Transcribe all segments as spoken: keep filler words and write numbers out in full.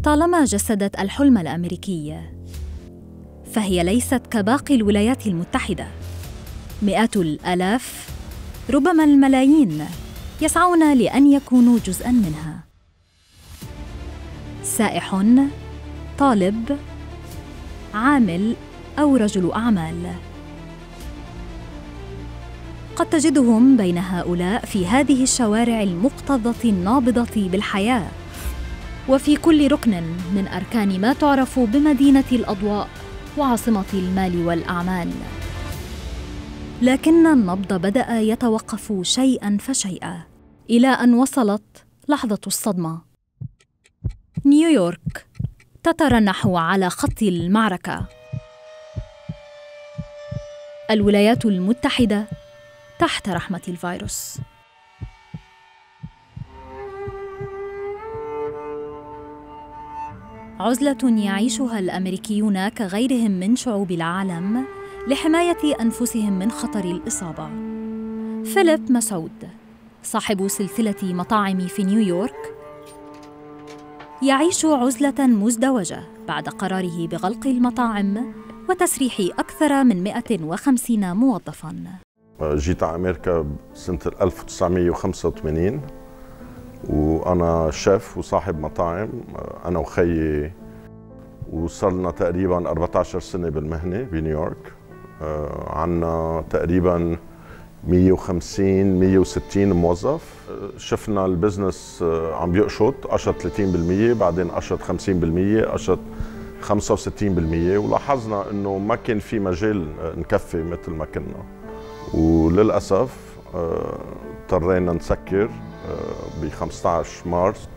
طالما جسدت الحلم الأمريكي، فهي ليست كباقي الولايات المتحدة. مئات الآلاف، ربما الملايين، يسعون لأن يكونوا جزءاً منها. سائح، طالب، عامل أو رجل أعمال. قد تجدهم بين هؤلاء في هذه الشوارع المكتظة النابضة بالحياة، وفي كل ركن من أركان ما تعرف بمدينة الأضواء وعاصمة المال والأعمال. لكن النبض بدأ يتوقف شيئاً فشيئاً إلى أن وصلت لحظة الصدمة. نيويورك تترنح على خط المعركة. الولايات المتحدة تحت رحمة الفيروس. عزلة يعيشها الأمريكيون كغيرهم من شعوب العالم لحماية أنفسهم من خطر الإصابة. فيليب مسعود، صاحب سلسلة مطاعم في نيويورك، يعيش عزلة مزدوجة بعد قراره بغلق المطاعم وتسريح أكثر من مئة وخمسين موظفاً. جيت على أمريكا سنة ألف وتسعمئة وخمسة وثمانين وأنا شيف وصاحب مطاعم أنا وخيي، وصار لنا تقريباً أربعة عشر سنة بالمهنة بنيويورك. عنا تقريباً مئة وخمسين مئة وستين موظف. شفنا البزنس عم بيقشط، قشط ثلاثين بالمئة، بعدين قشط خمسين بالمئة، قشط خمسة وستين بالمئة، ولاحظنا انه ما كان في مجال نكفي مثل ما كنا، وللاسف اضطرينا نسكر ب خمسة عشر مارس،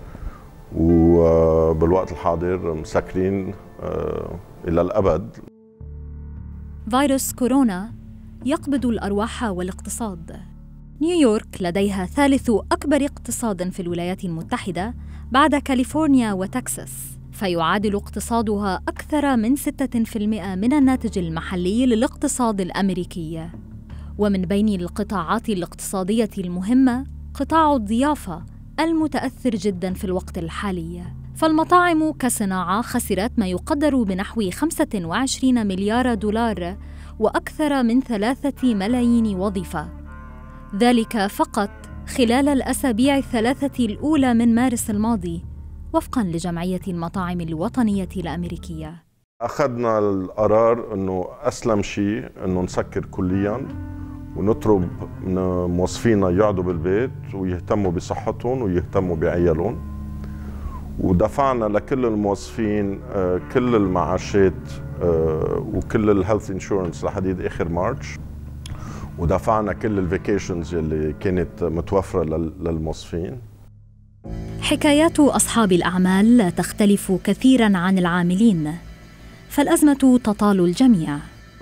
وبالوقت الحاضر مسكرين الى الابد. فيروس كورونا يقبض الأرواح والاقتصاد. نيويورك لديها ثالث أكبر اقتصاد في الولايات المتحدة بعد كاليفورنيا وتكساس، فيعادل اقتصادها أكثر من ستة بالمئة من الناتج المحلي للاقتصاد الأمريكي. ومن بين القطاعات الاقتصادية المهمة قطاع الضيافة المتأثر جداً في الوقت الحالي، فالمطاعم كصناعة خسرت ما يقدر بنحو خمسة وعشرين مليار دولار وأكثر من ثلاثة ملايين وظيفة، ذلك فقط خلال الأسابيع الثلاثة الأولى من مارس الماضي، وفقاً لجمعية المطاعم الوطنية الأمريكية. أخذنا القرار أنه أسلم شيء أنه نسكر كلياً ونطلب من موظفينا يقعدوا بالبيت ويهتموا بصحتهم ويهتموا بعيالهم، ودفعنا لكل الموظفين كل المعاشات وكل الهيلث انشورنس لحديد اخر مارش، ودفعنا كل الفيكيشنز اللي كانت متوفره للموظفين. حكايات اصحاب الاعمال لا تختلف كثيرا عن العاملين، فالازمه تطال الجميع.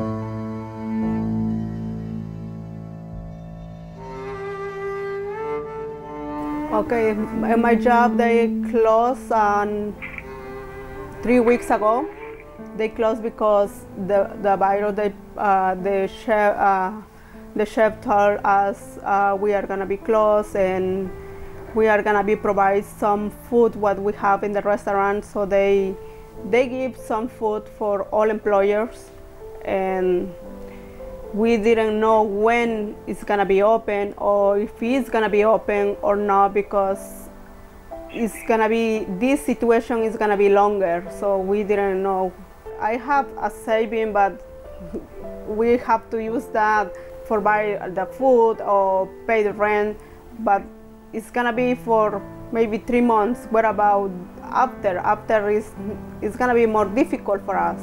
Okay, my job they closed on three weeks ago. They closed because the the virus. They, uh, the chef uh, the chef told us uh, we are gonna be closed and we are gonna be provide some food what we have in the restaurant. So they they give some food for all employers, and we didn't know when it's gonna be open or if it's gonna be open or not, because it's gonna be this situation is gonna be longer. So we didn't know. I have a saving, but we have to use that for buy the food or pay the rent. But it's gonna be for maybe three months. What about after? After is it's gonna be more difficult for us.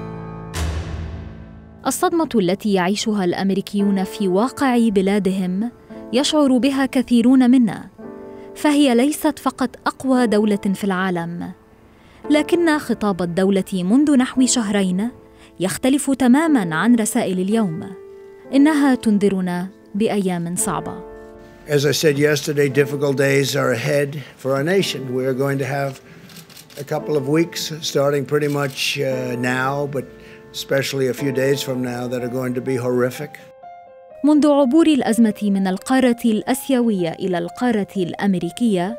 الصدمة التي يعيشها الأمريكيون في واقع بلادهم يشعر بها كثيرون منا، فهي ليست فقط أقوى دولة في العالم، لكن خطاب الدولة منذ نحو شهرين يختلف تماماً عن رسائل اليوم. إنها تنذرنا بأيام صعبة. As I said yesterday, difficult days are ahead for our nation. We are going to have a couple of weeks starting pretty much uh, now, but especially a few days from now that are going to be horrific. منذ عبور الأزمة من القارة الآسيوية إلى القارة الأمريكية،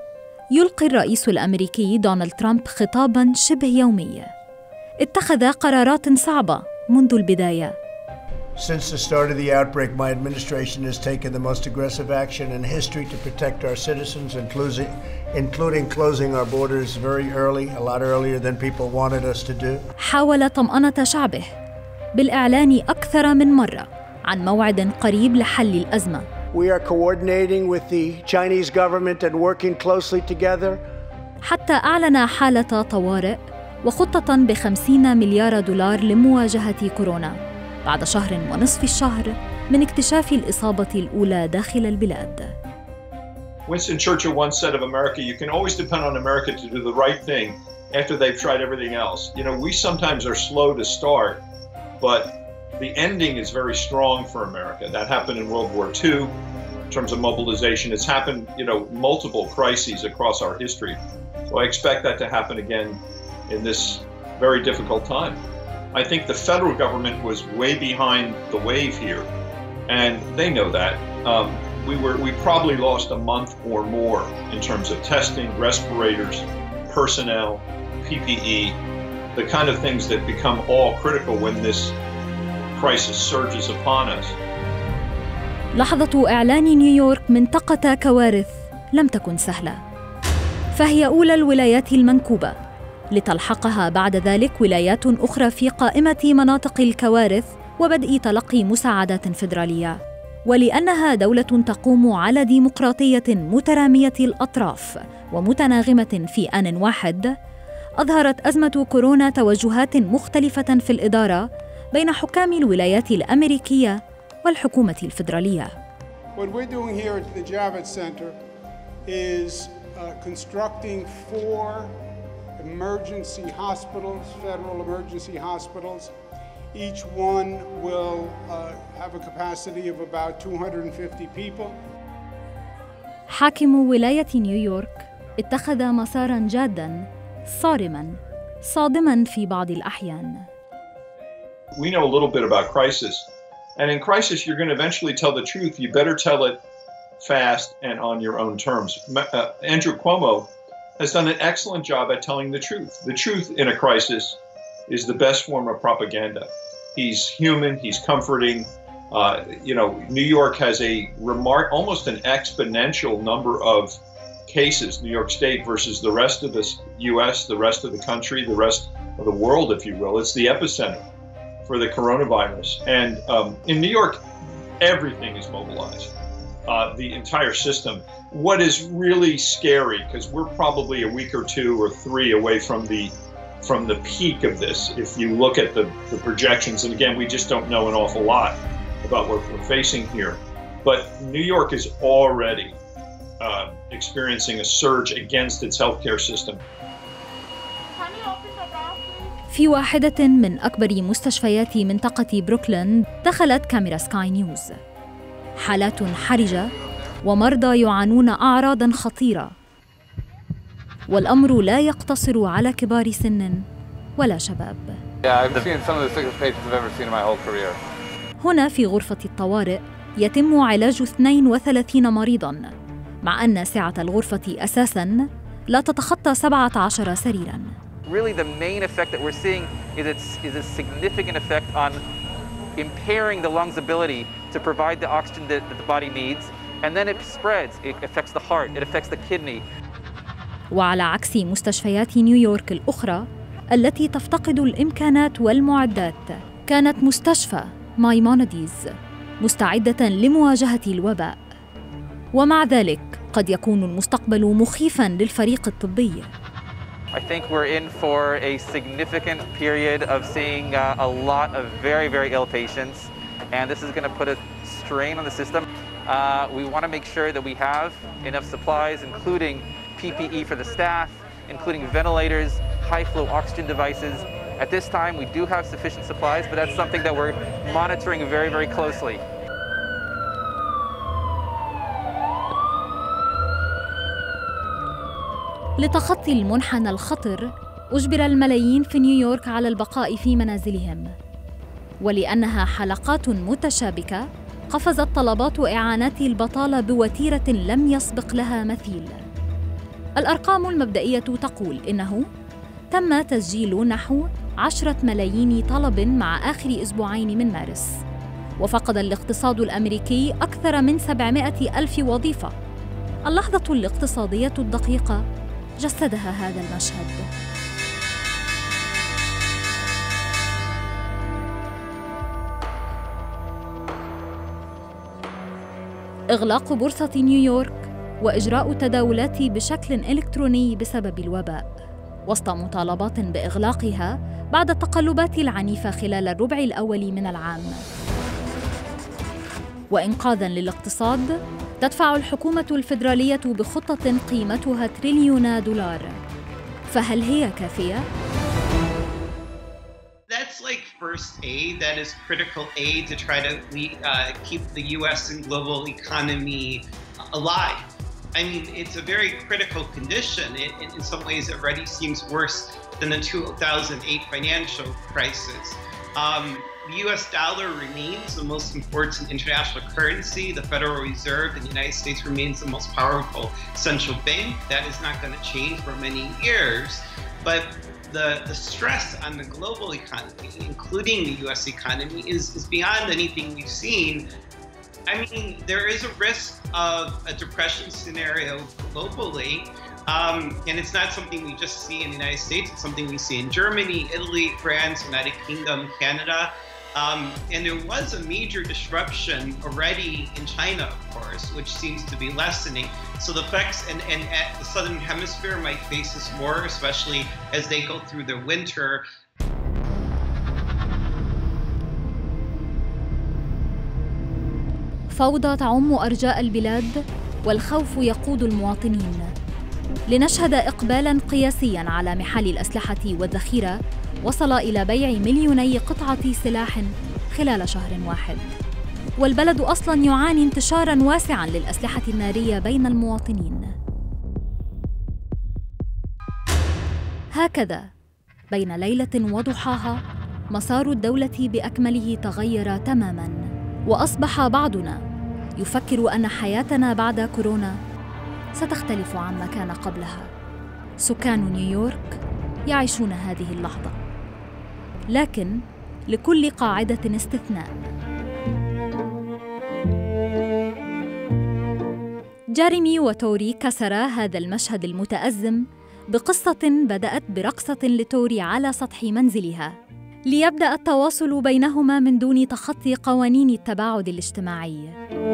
يلقي الرئيس الأمريكي دونالد ترامب خطاباً شبه يومي. اتخذ قرارات صعبة منذ البداية. Since the start of the outbreak, my administration has taken the most aggressive action in history to protect our citizens, including, including closing our borders very early, a lot earlier than people wanted us to do. حاول طمأنة شعبه بالإعلان أكثر من مرة عن موعد قريب لحل الأزمة. We are coordinating with the Chinese government and working closely together. حتى أعلن حالة طوارئ وخطة بخمسين مليار دولار لمواجهة كورونا بعد شهر ونصف الشهر من اكتشاف الإصابة الأولى داخل البلاد. Winston Churchill once said of America, you can always depend on America to do the right thing after they've tried everything else. You know, we sometimes are slow to start, but the ending is very strong for America. That happened in World War Two in terms of mobilization. It's happened, you know, multiple crises across our history. So I expect that to happen again in this very difficult time. I think the federal government was way behind the wave here, and they know that. Um, we were we probably lost a month or more in terms of testing, respirators, personnel, P P E, the kind of things that become all critical when this crisis surges upon us. لحظة إعلان نيويورك منطقة كوارث لم تكن سهلة، فهي أولى الولايات المنكوبة، لتلحقها بعد ذلك ولايات أخرى في قائمة مناطق الكوارث وبدء تلقي مساعدات فيدرالية. ولأنها دولة تقوم على ديمقراطية مترامية الأطراف ومتناغمة في آن واحد، أظهرت أزمة كورونا توجهات مختلفة في الإدارة بين حكام الولايات الأمريكية والحكومة الفيدرالية. What we're doing here at the Javits Center is uh, constructing four emergency hospitals, federal emergency hospitals. Each one will uh, have a capacity of about two hundred fifty people. حاكم ولاية نيويورك اتخذ مساراً جاداً صارماً صادماً في بعض الأحيان. We know a little bit about crisis, and in crisis you're going to eventually tell the truth. You better tell it fast and on your own terms. Uh, Andrew Cuomo has done an excellent job at telling the truth. The truth in a crisis is the best form of propaganda. He's human, he's comforting. Uh, you know, New York has a remark, almost an exponential number of cases, New York State versus the rest of the U S, the rest of the country, the rest of the world, if you will. It's the epicenter for the coronavirus. And um, in New York, everything is mobilized, uh, the entire system. What is really scary, because we're probably a week or two or three away from the from the peak of this, if you look at the, the projections, and again, we just don't know an awful lot about what we're facing here. But New York is already uh, experiencing a surge against its healthcare system. في واحدة من أكبر مستشفيات منطقة بروكلين دخلت كاميرا سكاي نيوز. حالات حرجة ومرضى يعانون أعراضاً خطيرة، والأمر لا يقتصر على كبار سن ولا شباب. هنا في غرفة الطوارئ يتم علاج اثنين وثلاثين مريضاً، مع أن سعة الغرفة أساساً لا تتخطى سبعة عشر سريراً. Really, the main effect that we're seeing is, it's, is a significant effect on impairing the lungs' ability to provide the oxygen that, that the body needs, and then it spreads. It affects the heart, it affects the kidney. وعلى عكس مستشفيات نيويورك الأخرى التي تفتقد الإمكانات والمعدات، كانت مستشفى مايمونيديز مستعدة لمواجهة الوباء. ومع ذلك قد يكون المستقبل مخيفاً للفريق الطبي. I think we're in for a significant period of seeing uh, a lot of very, very ill patients, and this is going to put a strain on the system. Uh, we want to make sure that we have enough supplies, including P P E for the staff, including ventilators, high-flow oxygen devices. At this time, we do have sufficient supplies, but that's something that we're monitoring very, very closely. لتخطي المنحنى الخطر، أجبر الملايين في نيويورك على البقاء في منازلهم. ولأنها حلقات متشابكة، قفزت طلبات إعانات البطالة بوتيرة لم يسبق لها مثيل. الأرقام المبدئية تقول إنه تم تسجيل نحو عشرة ملايين طلب مع آخر أسبوعين من مارس، وفقد الاقتصاد الأمريكي أكثر من سبعمائة ألف وظيفة. اللحظة الاقتصادية الدقيقة جسدها هذا المشهد. إغلاق بورصة نيويورك وإجراء تداولات بشكل إلكتروني بسبب الوباء، وسط مطالبات بإغلاقها بعد التقلبات العنيفة خلال الربع الأول من العام. وإنقاذاً للاقتصاد، تدفع الحكومة الفيدرالية بخطة قيمتها تريليون دولار. فهل هي كافية؟ That's like first aid. That is critical aid to try to uh, keep the U S and global economy alive. I mean, it's a very critical condition. It, in some ways, it already seems worse than the two thousand eight financial crisis. Um, the U S dollar remains the most important international currency. The Federal Reserve in the United States remains the most powerful central bank. That is not going to change for many years. But the, the stress on the global economy, including the U S economy, is, is beyond anything we've seen. I mean, there is a risk of a depression scenario globally. Um, and it's not something we just see in the United States, it's something we see in Germany, Italy, France, United Kingdom, Canada. Um, and there was a major disruption already in China, of course, which seems to be lessening. So the effects and, and at the Southern Hemisphere might face this more, especially as they go through their winter. فوضى تعم أرجاء البلاد والخوف يقود المواطنين، لنشهد إقبالاً قياسياً على محال الأسلحة والذخيرة وصل إلى بيع مليوني قطعة سلاح خلال شهر واحد. والبلد أصلاً يعاني انتشاراً واسعاً للأسلحة النارية بين المواطنين. هكذا بين ليلة وضحاها مسار الدولة بأكمله تغير تماماً، وأصبح بعضنا يفكر أن حياتنا بعد كورونا ستختلف عما كان قبلها. سكان نيويورك يعيشون هذه اللحظة، لكن لكل قاعدة استثناء. جيريمي وتوري كسرا هذا المشهد المتأزم بقصة بدأت برقصة لتوري على سطح منزلها، ليبدأ التواصل بينهما من دون تخطي قوانين التباعد الاجتماعي.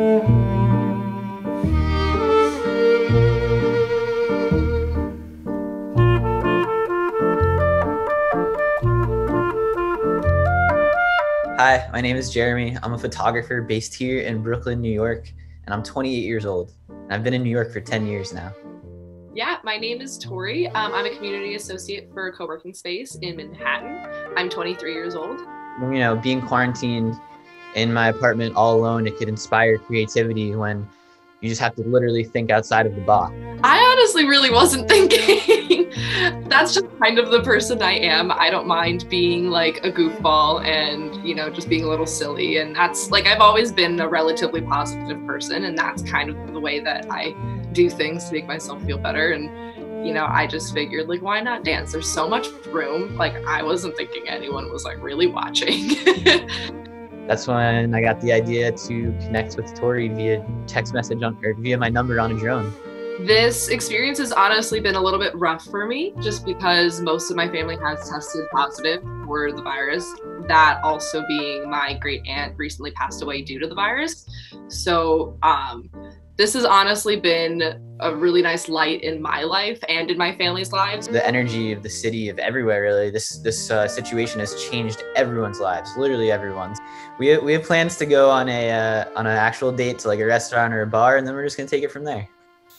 Hi, my name is Jeremy. I'm a photographer based here in Brooklyn, New York, and I'm twenty-eight years old. And I've been in New York for ten years now. Yeah, my name is Tori. Um, I'm a community associate for a co-working space in Manhattan. I'm twenty-three years old. You know, being quarantined in my apartment all alone, it could inspire creativity when you just have to literally think outside of the box. I honestly really wasn't thinking. That's just kind of the person I am. I don't mind being like a goofball and, you know, just being a little silly. And that's like, I've always been a relatively positive person. And that's kind of the way that I do things to make myself feel better. And, you know, I just figured like, why not dance? There's so much room. Like I wasn't thinking anyone was like really watching. That's when I got the idea to connect with Tori via text message on, or via my number on a drone. This experience has honestly been a little bit rough for me, just because most of my family has tested positive for the virus. That also being my great aunt recently passed away due to the virus. So um, this has honestly been a really nice light in my life and in my family's lives. The energy of the city, of everywhere really, this this uh, situation has changed everyone's lives, literally everyone's. We have, we have plans to go on a uh, on an actual date to like a restaurant or a bar, and then we're just gonna take it from there.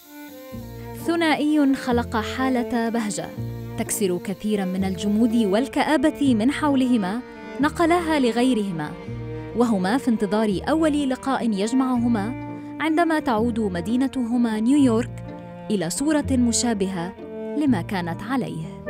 ثنائي خلق حالة بهجة تكسر كثيراً من الجمود والكآبة من حولهما، نقلاها لغيرهما، وهما في انتظار أول لقاء يجمعهما عندما تعود مدينتهما نيويورك إلى صورة مشابهة لما كانت عليه.